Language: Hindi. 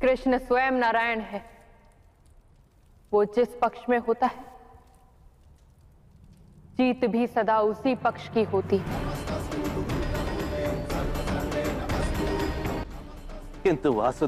कृष्ण स्वयं नारायण है। वो जिस पक्ष में होता है, जीत भी सदा उसी पक्ष की होती है। किंतु वासुदेव